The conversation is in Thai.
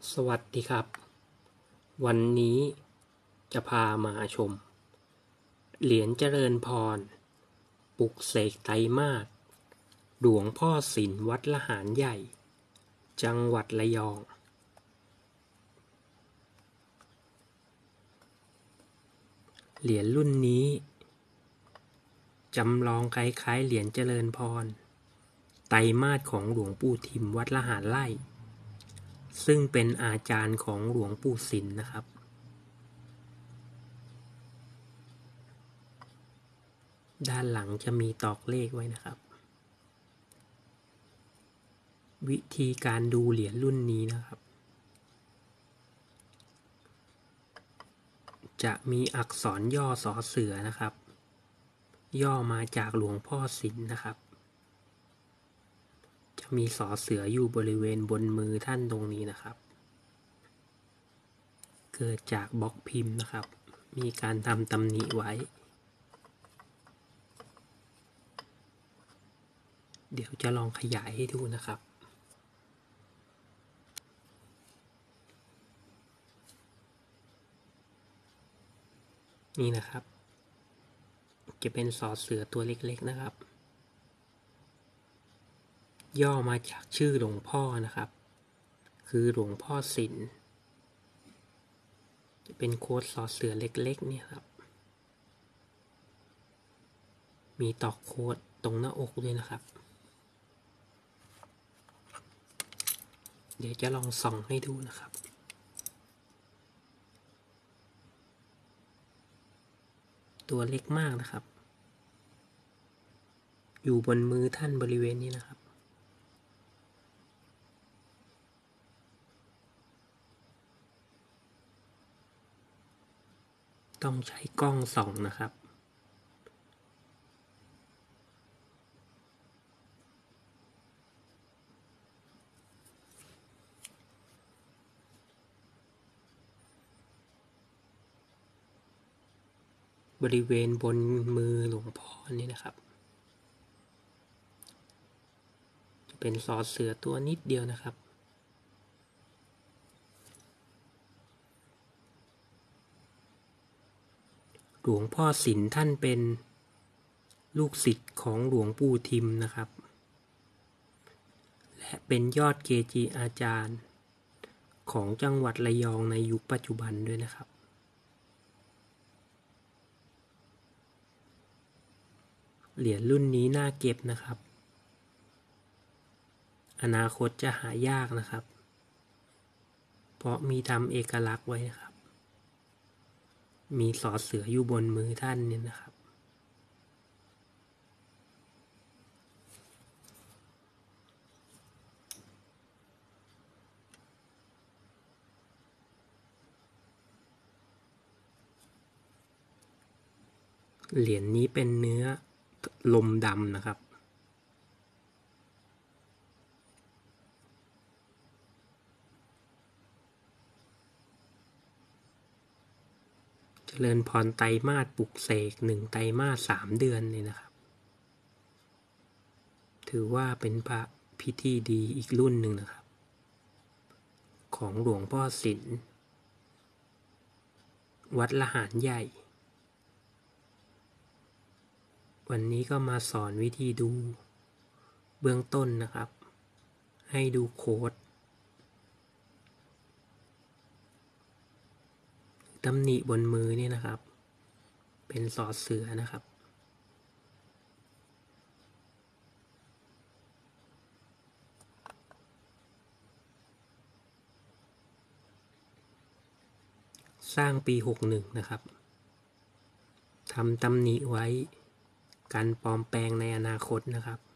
สวัสดีครับวันนี้จะพามาชมเหรียญเจริญพรปลุกเสกไตรมาสหลวงพ่อศิลป์วัดละหารใหญ่จังหวัดระยองเหรียญรุ่นนี้จำลองคล้ายๆเหรียญเจริญพรไตรมาสของหลวงปู่ทิมวัดละหารไร่ซึ่งเป็นอาจารย์ของหลวงปู่ศิลป์นะครับด้านหลังจะมีตอกเลขไว้นะครับวิธีการดูเหรียญรุ่นนี้นะครับจะมีอักษรย่อสอเสือนะครับย่อมาจากหลวงพ่อศิลป์นะครับจะมีสอเสืออยู่บริเวณบนมือท่านตรงนี้นะครับเกิดจากบล็อกพิมพ์นะครับมีการทำตำหนิไว้เดี๋ยวจะลองขยายให้ดูนะครับนี่นะครับจะเป็นสอเสือตัวเล็กๆนะครับย่อมาจากชื่อหลวงพ่อนะครับคือหลวงพ่อศิลป์จะเป็นโค้ดสอเสือเล็กๆเนี่ยครับมีตอกโค้ดตรงหน้าอกด้วยนะครับเดี๋ยวจะลองส่องให้ดูนะครับตัวเล็กมากนะครับอยู่บนมือท่านบริเวณนี้นะครับต้องใช้กล้องส่องนะครับบริเวณบนมือหลวงพ่อนี่นะครับจะเป็นสอเสือตัวนิดเดียวนะครับหลวงพ่อศิลป์ท่านเป็นลูกศิษย์ของหลวงปู่ทิมนะครับและเป็นยอดเกจิอาจารย์ของจังหวัดระยองในยุคปัจจุบันด้วยนะครับเหรียญรุ่นนี้น่าเก็บนะครับอนาคตจะหายากนะครับเพราะมีทำเอกลักษณ์ไว้นะครับมีสอเสืออยู่บนมือท่านเนี่ยนะครับเหรียญนี้เป็นเนื้อลมดำนะครับเจริญพรไตรมาสปลุกเสก1 ไตรมาส 3 เดือนเลยนะครับถือว่าเป็นพระพิธีดีอีกรุ่นหนึ่งนะครับของหลวงพ่อศิลป์วัดละหารใหญ่วันนี้ก็มาสอนวิธีดูเบื้องต้นนะครับให้ดูโค้ดตำหนิบนมือนี่นะครับเป็นสอเสือนะครับสร้างปี 61 นะครับทำตำหนิไว้การปลอมแปลงในอนาคตนะครับ